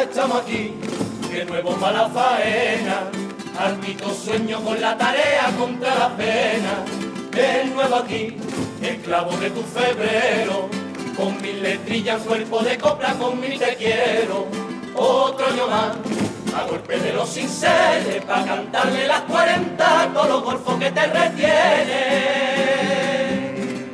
estamos aquí, de nuevo para la faena, altito sueño con la tarea contra la pena, de nuevo aquí, esclavo de tu febrero, con mis letrillas, cuerpo de copla, con mi te quiero, otro año más, a golpe de los sinceres, pa' cantarle las 40 a todos los golfos que te retienen.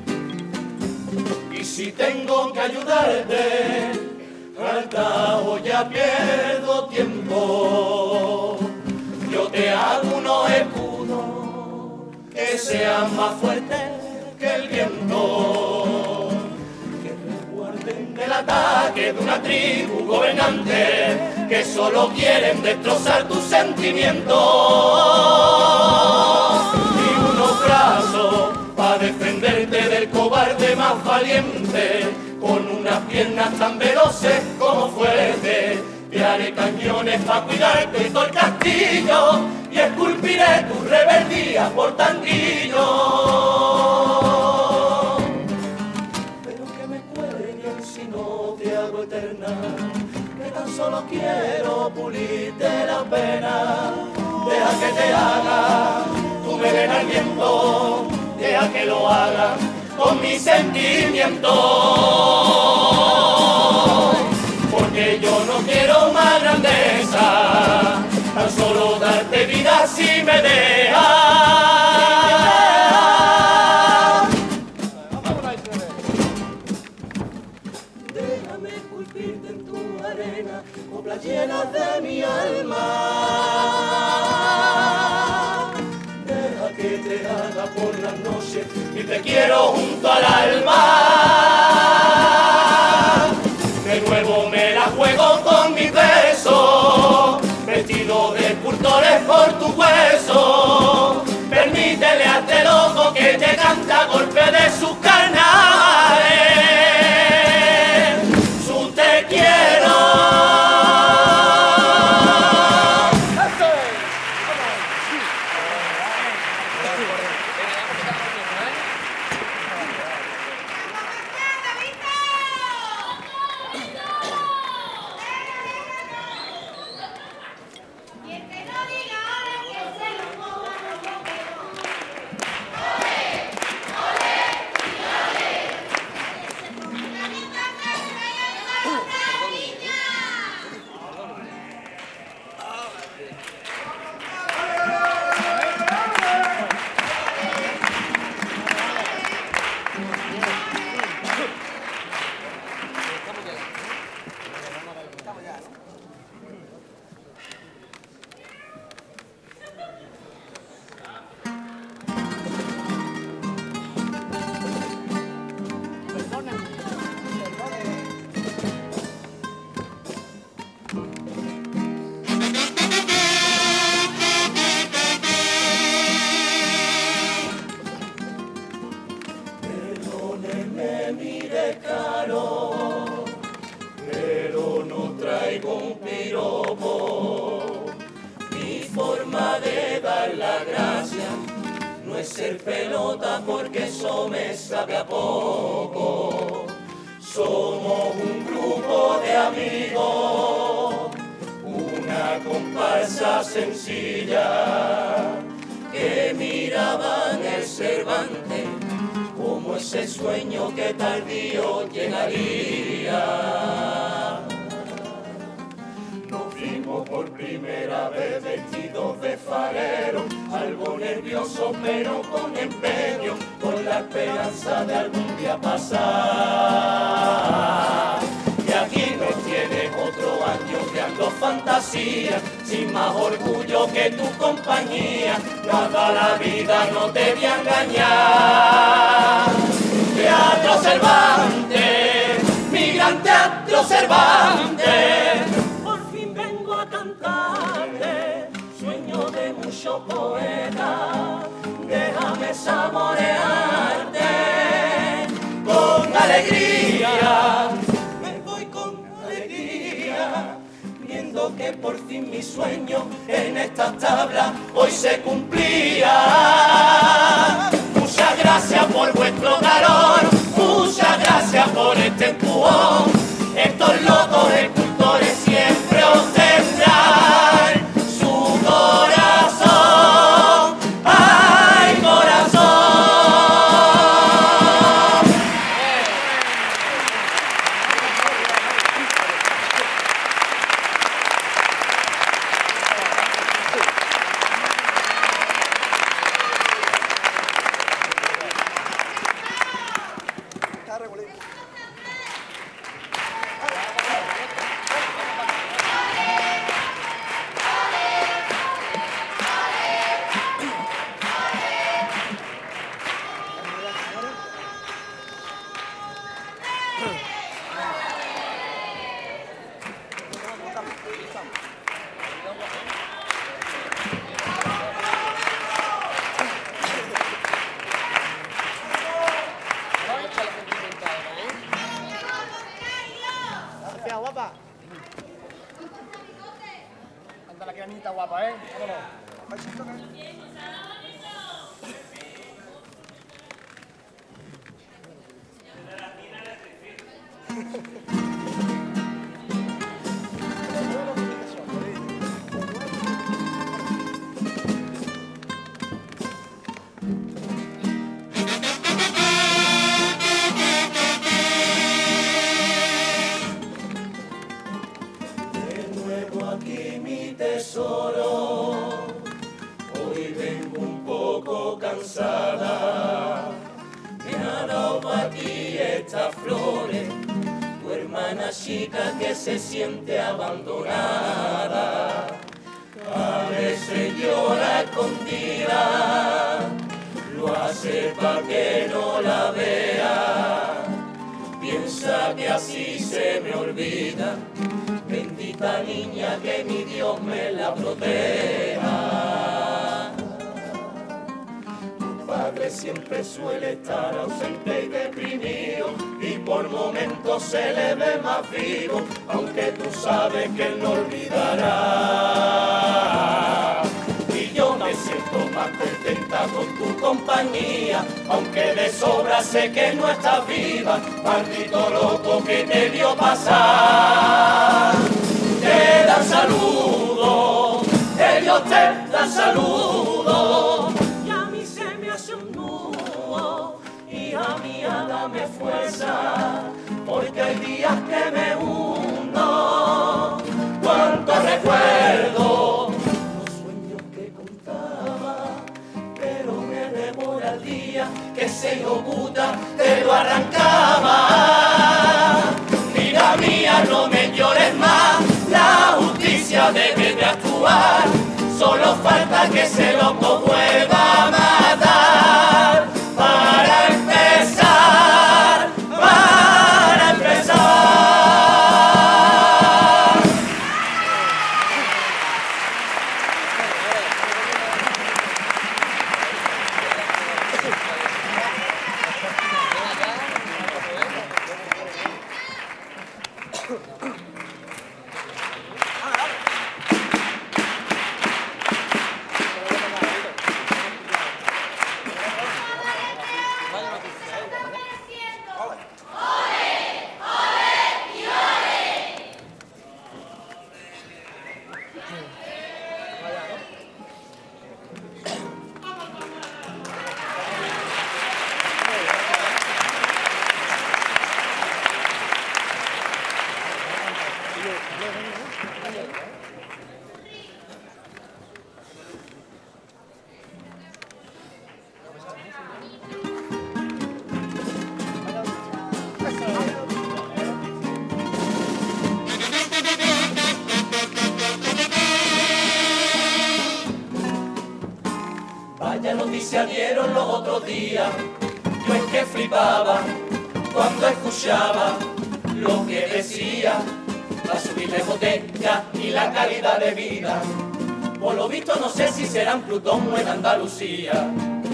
Y si tengo que ayudarte, al cabo ya pierdo tiempo, yo te hago unos escudos que sean más fuertes que el viento, que resguarden del ataque de una tribu gobernante que solo quieren destrozar tus sentimientos, y unos brazos para defenderte del cobarde más valiente, con unas piernas tan veloces como fuertes. Te haré cañones para cuidarte todo el castillo y esculpiré tu rebeldía por tanquillo. Pero que me cuelguen si no te hago eterna, que tan solo quiero pulirte la pena. Deja que te haga tu melena al viento, deja que lo haga con mis sentimientos, porque yo no quiero más grandeza, tan solo darte vida si me dejas. Déjame esculpirte en tu arena, coplas llenas de mi alma. Deja que te haga por las noches y te quiero junto al alma. De nuevo me la juego con mis besos, vestido de escultores por tu hueso. Permítele a este loco que te canta a golpe de sus carnales su te quiero. Pero no traigo un piropo. Mi forma de dar la gracia no es ser pelota, porque eso me sabe a poco. Somos un grupo de amigos, una comparsa sencilla, que miraban el Cervantes como ese sueño que tardío llegaría. Nos vimos por primera vez vestidos de farero, algo nervioso pero con empeño, con la esperanza de algún día pasar. Y aquí nos tienes otro año creando fantasía, sin más orgullo que tu compañía. Nada la vida no te voy a engañar. Teatro Cervantes, mi gran Teatro Cervantes, por fin vengo a cantarte, sueño de muchos poetas. Déjame saborearte con alegría. Me voy con alegría, viendo que por fin mi sueño en estas tablas hoy se cumplía. Muchas gracias por vuestro calor, muchas gracias por este empujón. Estos locos escultores siempre Gracias, guapa. Anda la niñita guapa, ¿eh? Vámonos. Aquí mi tesoro, hoy vengo un poco cansada, me ha dado para ti estas flores, tu hermana chica que se siente abandonada, a veces llora escondida, lo hace para que no la vea, piensa que así se me olvida. Bendita niña, que mi Dios me la proteja. Tu padre siempre suele estar ausente y deprimido, y por momentos se le ve más vivo, aunque tú sabes que él no olvidará. Y yo me siento más contenta con tu compañía, aunque de sobra sé que no estás viva, maldito loco que te vio pasar. Te dan saludos, ellos te dan saludos, y a mí se me hace un nudo, y a mí dame fuerza, porque hay días que me hundo. Cuánto recuerdo los sueños que contaba, pero me devora el día que ese hijo puta te lo arrancaba. Vida mía, no me llores más, la justicia debe de actuar, solo falta que ese loco vuelva a matar. Para empezar, para empezar. Vaya noticia dieron los otros días, yo es que flipaba cuando escuchaba lo que decía, la subir de hipoteca y la calidad de vida. Por lo visto no sé si será en Plutón o en Andalucía.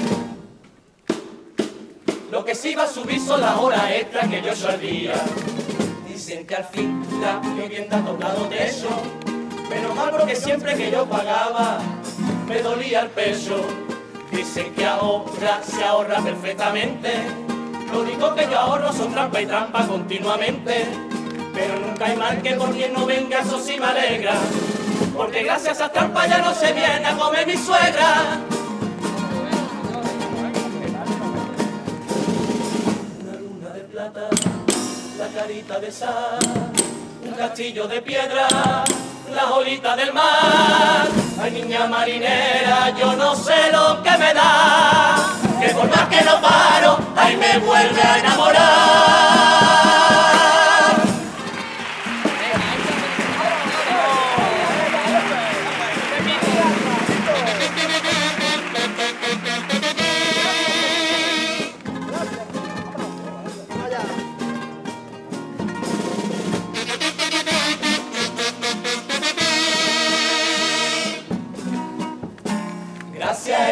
Lo que sí va a subir son las horas extras que yo echo al día. Dicen que al fin la vivienda ha tocado techo, pero mal porque siempre que yo pagaba me dolía el pecho. Dicen que ahora se ahorra perfectamente, lo único que yo ahorro son trampa y trampa continuamente. Pero nunca hay mal que por quien no venga, eso sí me alegra, porque gracias a trampa ya no se viene a comer mi suegra. Una luna de plata, la carita de sal, un castillo de piedra, las olitas del mar. Ay, niña marinera, yo no sé lo que me da, que por más que no paro, ay, me vuelve a enamorar.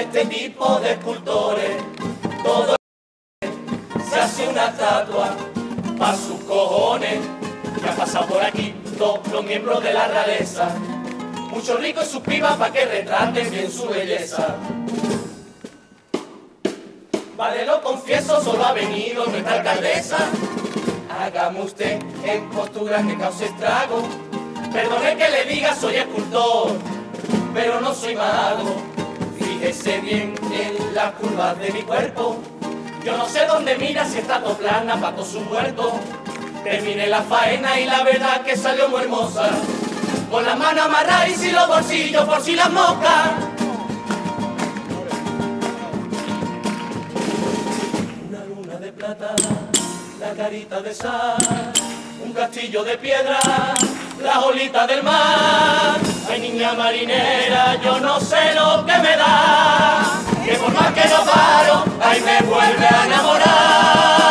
este tipo de escultores. Todo se hace una estatua pa' sus cojones. Que ha pasado por aquí todos los miembros de la realeza, muchos ricos y sus pibas pa' que retraten bien su belleza. Vale, lo confieso, solo ha venido nuestra alcaldesa. Hágame usted en postura que cause estrago. Perdone que le diga soy escultor, pero no soy mago. Fíjese bien en las curvas de mi cuerpo. Yo no sé dónde mira, si está todo plana, pa' todo su muerto. Terminé la faena y la verdad que salió muy hermosa. Con las manos amarradas y sin los bolsillos por si las moscas. Una luna de plata, la carita de sal, un castillo de piedra, las olitas del mar. Ay, niña marinera, yo no sé lo que me da, que por más que no paro, ay, me vuelve a enamorar.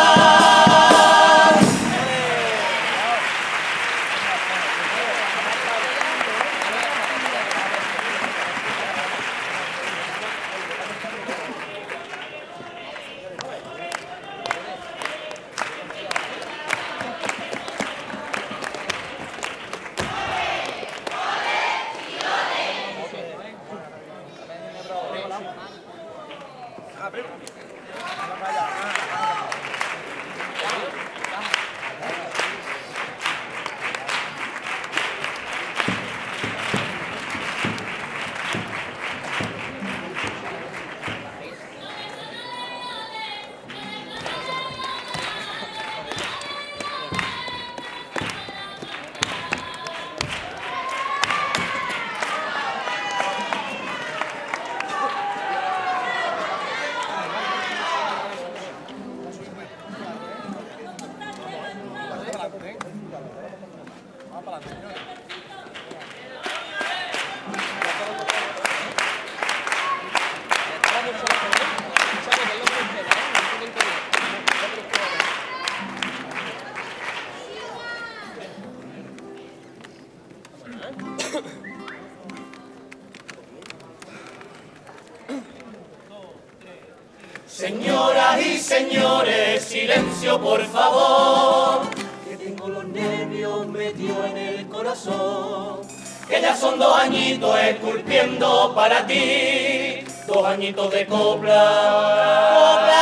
Señoras y señores, silencio por favor, que tengo los nervios metidos en el corazón, que ya son 2 añitos esculpiendo para ti, 2 añitos de copla,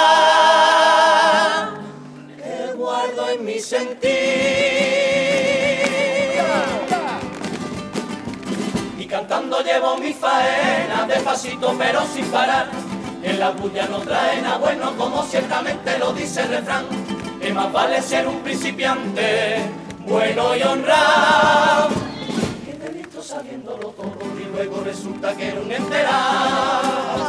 que guardo en mi sentir, y cantando llevo mi faena, despacito pero sin parar. En la bulla no traen a bueno, como ciertamente lo dice el refrán, que más vale ser un principiante, bueno y honrado, que te he visto sabiéndolo todo y luego resulta que era un enterado.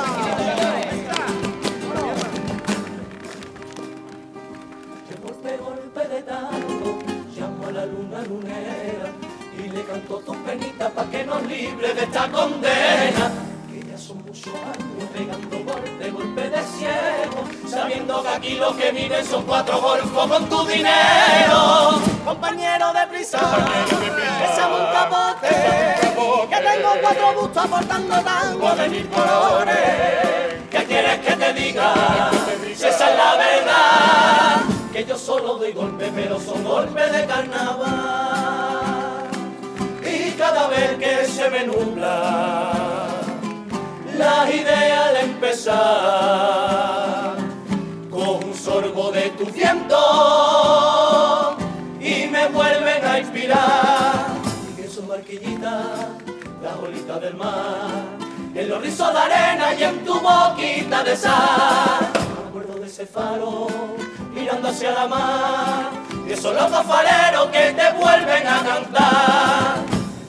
Que golpe de tanto, llamo a la luna lunera y le canto tus penitas pa' que nos libre de esta condena. Son muchos años pegando golpe de ciego, sabiendo que aquí lo que viven son 4 golfos con tu dinero. Compañero de prisa, echame un capote, que tengo 4 bustos aportando tango de 1000 colores. ¿Qué quieres que te diga? Si esa es la verdad, que yo solo doy golpes, pero son golpes de carnaval. Y cada vez que se me nubla las ideas al empezar, con un sorbo de tu viento y me vuelven a inspirar. Y que son barquillitas, las olitas del mar, en los rizos de arena y en tu boquita de sal. Me acuerdo de ese faro mirando hacia la mar, y esos locos fareros que te vuelven a cantar.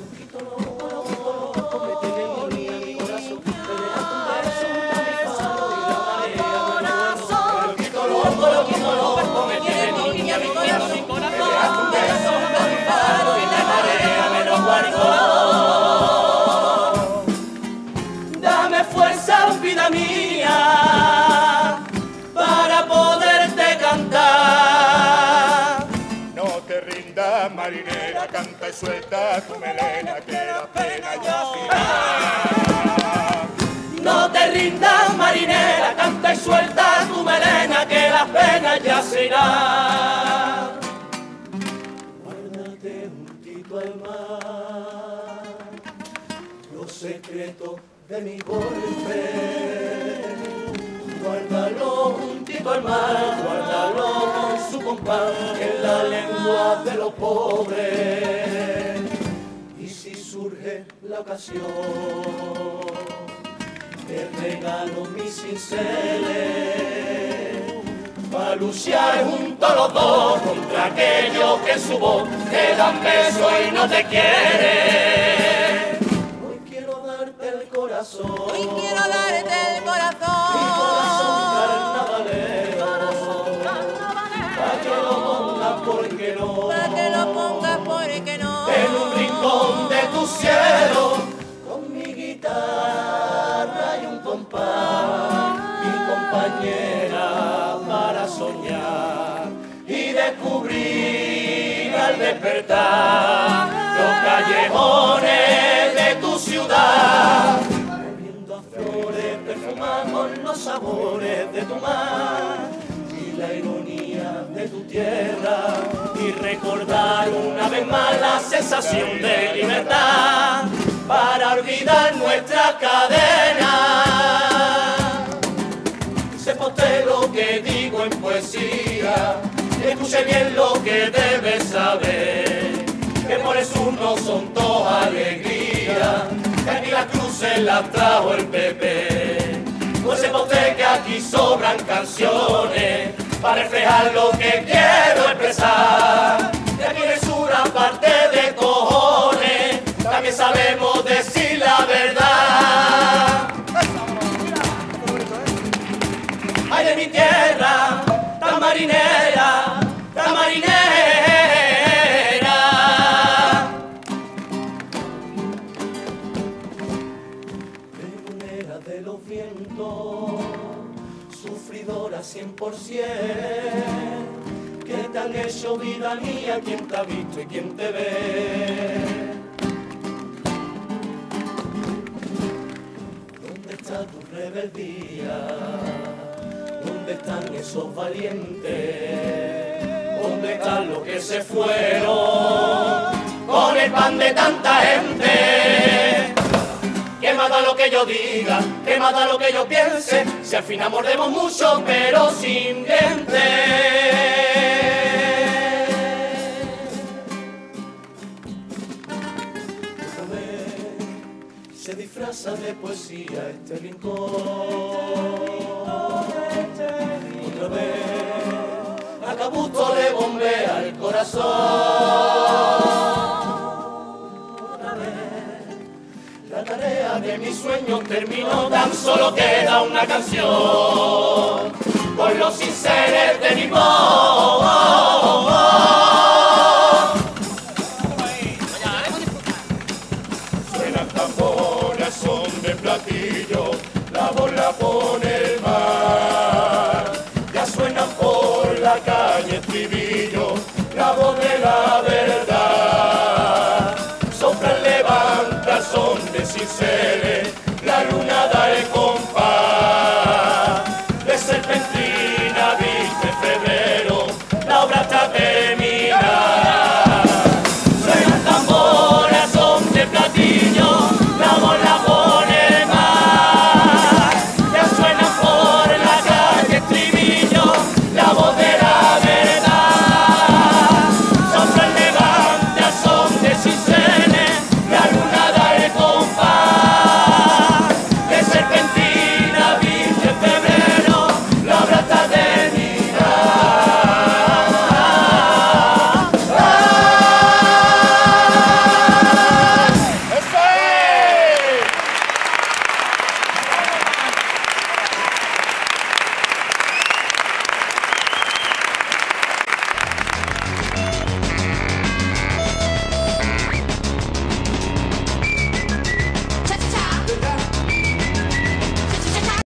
Dame fuerza, vida mía, para poderte cantar. No te rindas, marinera, canta y suelta tu melena, que la pena ya se irá. No te linda marinera, canta y suelta tu melena, que las penas ya se irán. Guárdate juntito al mar los secretos de mi golpe. Guárdalo juntito al mar, guárdalo con su compás, en la lengua de los pobres. Y si surge la ocasión, te regalo mis cinceles, para luchar juntos los dos contra aquellos que en su voz te dan besos y no te quieren. Hoy quiero darte el corazón, Hoy quiero darte el corazón, mi corazón carnavalero, para que lo pongas porque no, para que lo pongas porque no, en un rincón de tu cielo, con mi guitarra y un compás, mi compañera para soñar y descubrir al despertar los callejones de tu ciudad. Flores perfumamos los sabores de tu mar y la ironía de tu tierra, y recordar una vez más la sensación de libertad para olvidar nuestras cadenas. Sepa usted lo que digo en poesía, escuche bien lo que debe saber, que por el sur no son todas alegrías, que aquí las cruces las trajo el PP. Pues sepa usted que aquí sobran canciones para reflejar lo que quiero expresar. De aquí en el sur, aparte de cojones, también sabemos decir la verdad. Ay, de mi tierra, tan marinera, tan marinera. Pregonera de los vientos, sufridora 100%, que te han hecho vida mía, quien te ha visto y quien te ve. ¿Dónde está tu rebeldía? ¿Dónde están esos valientes? ¿Dónde están los que se fueron con el pan de tanta gente? ¿Qué más da lo que yo diga? ¿Qué más da lo que yo piense? Si al final mordemos mucho pero sin dientes. Otra vez se disfraza de poesía este rincón. Otra vez a Cabuto le bombea el corazón. Otra vez la tarea de mis sueños terminó, tan solo queda una canción por los sinceros de mi voz. Suenan tambores, son de platillo, la voz la pone